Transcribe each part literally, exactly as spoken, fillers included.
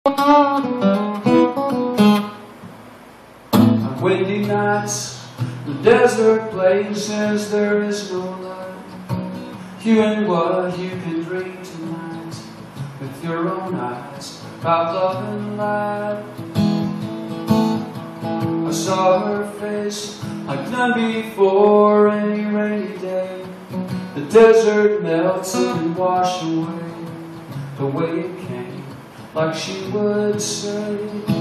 On windy nights, the desert places, there is no light. You and what you can dream tonight with your own eyes about love and light. I saw her face like none before any rainy day. The desert melted and washed away the way it came, like she would say.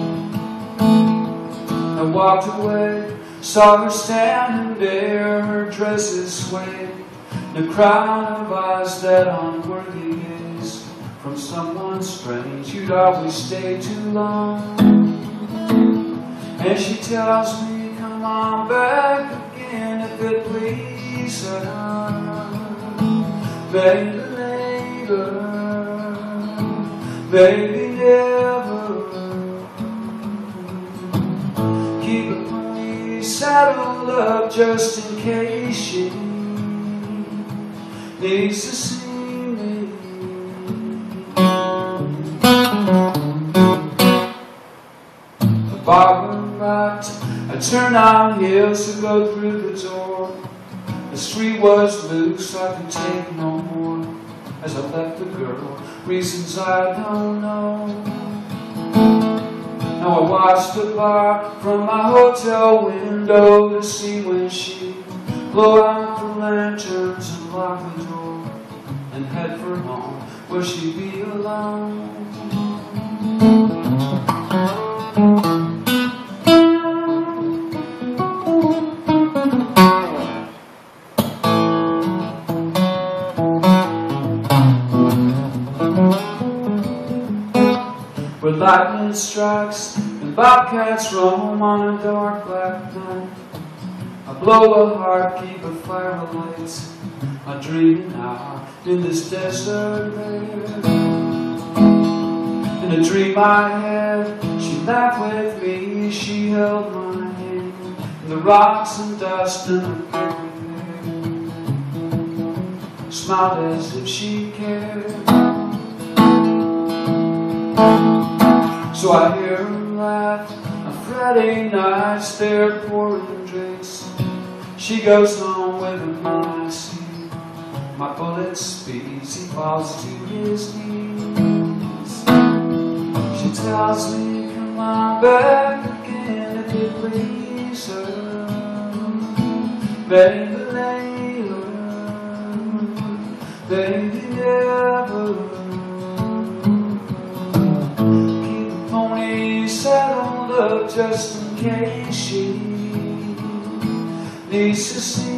I walked away, saw her standing there, her dresses swayed, the crown of eyes that unworthy gaze from someone strange. You'd always stay too long. And she tells me, come on back again if it pleases her. Baby, later, baby, never. Keep a pony saddled up just in case she needs to see me. The barber rocked, I turned on heels to go through the door. The street was loose, I could take no more. As I left the girl, reasons I don't know. Now I watched the bar from my hotel window to see when she blow out the lanterns and lock the door and head for home where she'd be alone. Where lightning strikes and bobcats roam on a dark black night, I blow a heart, keep a fire alight. I'm dreaming now in this desert air. In a dream I had, she laughed with me, she held my hand. In the rocks and dust and the perfect air, smiled as if she cared. So I hear her laugh on Friday nights, they're pouring drinks. She goes home with him and I see my bullet speeds, he falls to his knees. She tells me, come on back again if you please her. Baby, later, baby, never. Saddled up just in case she needs to see